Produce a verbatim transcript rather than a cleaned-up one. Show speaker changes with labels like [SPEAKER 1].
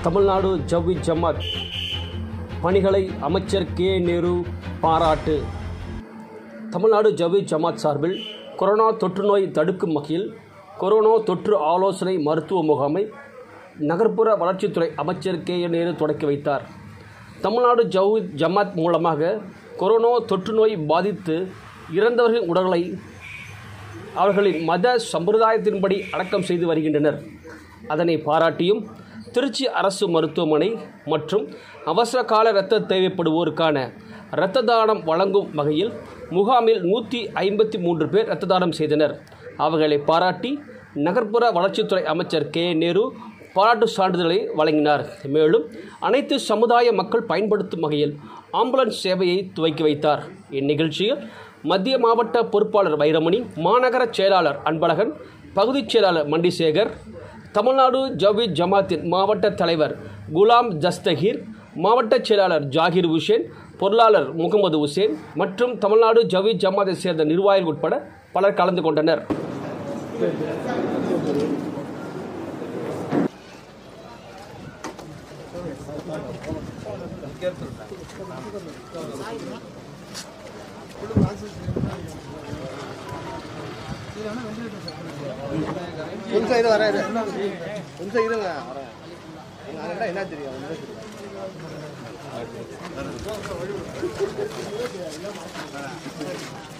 [SPEAKER 1] தமிழ்நாடு ஜவீத் ஜமாத் பணிகளை அமைச்சர் கே நேரு பாராட்டு. தமிழ்நாடு ஜவீத் ஜமாத் சார்பில் கொரோனா தொற்று நோய் தடுக்கும் வகையில் கொரோனா தொற்று ஆலோசனை மருத்துவ முகாமை நகர்ப்புற வளர்ச்சித்துறை அமைச்சர் கே நேரு தொடக்கி வைத்தார். தமிழ்நாடு ஜவீத் ஜமாத் மூலமாக கொரோனா தொற்று நோய் பாதித்து இறந்தவர்களின் உடல்களை அவர்களின் மத சம்பிரதாயத்தின்படி அடக்கம் செய்து வருகின்றனர். அதனை பாராட்டியும் திருச்சி அரசு மருத்துவமனை மற்றும் அவசர கால இரத்த தேவைப்படுவோருக்கான இரத்த தானம் வழங்கும் வகையில் முகாமில் நூற்றி ஐம்பத்தி மூன்று பேர் இரத்த தானம் செய்தனர். அவர்களை பாராட்டி நகர்ப்புற வளர்ச்சித்துறை அமைச்சர் கே நேரு பாராட்டு சான்றிதழை வழங்கினார். மேலும் அனைத்து சமுதாய மக்கள் பயன்படுத்தும் வகையில் ஆம்புலன்ஸ் சேவையை துவக்கி வைத்தார். இந்நிகழ்ச்சியில் மத்திய மாவட்ட பொறுப்பாளர் வைரமணி, மாநகர செயலாளர் அன்பழகன், பகுதிச் செயலாளர் மண்டிசேகர், தமிழ்நாடு ஜவீத் ஜமாத்தின் மாவட்ட தலைவர் குலாம் தஸ்தகீர், மாவட்ட செயலாளர் ஜாகிர் உசேன், பொருளாளர் முகமது உசேன் மற்றும் தமிழ்நாடு ஜவீத் ஜமாத்தை சேர்ந்த நிர்வாகிகள் உட்பட பலர் கலந்து கொண்டனர்.
[SPEAKER 2] கொஞ்சம் இது வராது கொஞ்சம் இருங்க வரேன் என்ன தெரியும் என்ன தெரியும்